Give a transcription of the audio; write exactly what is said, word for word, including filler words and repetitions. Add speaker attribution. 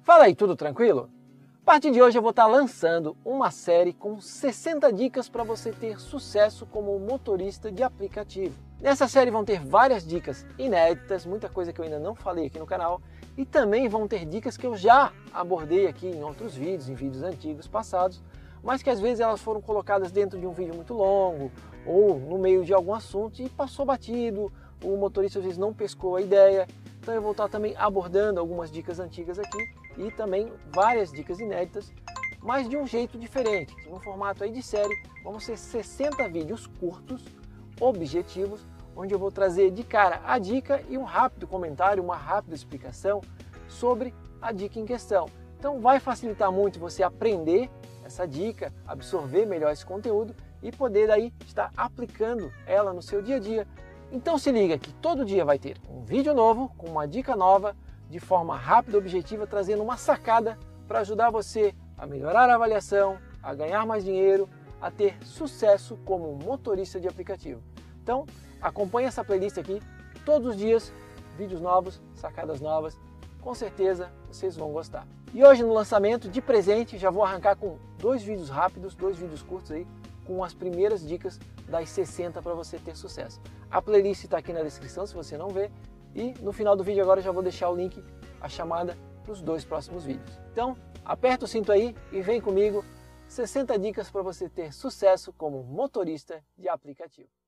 Speaker 1: Fala aí, tudo tranquilo? A partir de hoje eu vou estar lançando uma série com sessenta dicas para você ter sucesso como motorista de aplicativo. Nessa série vão ter várias dicas inéditas, muita coisa que eu ainda não falei aqui no canal, e também vão ter dicas que eu já abordei aqui em outros vídeos, em vídeos antigos, passados, mas que às vezes elas foram colocadas dentro de um vídeo muito longo ou no meio de algum assunto e passou batido, o motorista às vezes não pescou a ideia. Então eu vou estar também abordando algumas dicas antigas aqui e também várias dicas inéditas, mas de um jeito diferente. No formato aí de série, vão ser sessenta vídeos curtos, objetivos, onde eu vou trazer de cara a dica e um rápido comentário, uma rápida explicação sobre a dica em questão. Então vai facilitar muito você aprender essa dica, absorver melhor esse conteúdo e poder aí estar aplicando ela no seu dia a dia. Então se liga que todo dia vai ter um vídeo novo, com uma dica nova, de forma rápida e objetiva, trazendo uma sacada para ajudar você a melhorar a avaliação, a ganhar mais dinheiro, a ter sucesso como motorista de aplicativo. Então acompanhe essa playlist aqui, todos os dias, vídeos novos, sacadas novas, com certeza vocês vão gostar. E hoje no lançamento, de presente, já vou arrancar com dois vídeos rápidos, dois vídeos curtos aí, com as primeiras dicas das sessenta para você ter sucesso. A playlist está aqui na descrição se você não vê, e no final do vídeo agora eu já vou deixar o link, a chamada para os dois próximos vídeos. Então aperta o cinto aí e vem comigo, sessenta dicas para você ter sucesso como motorista de aplicativo.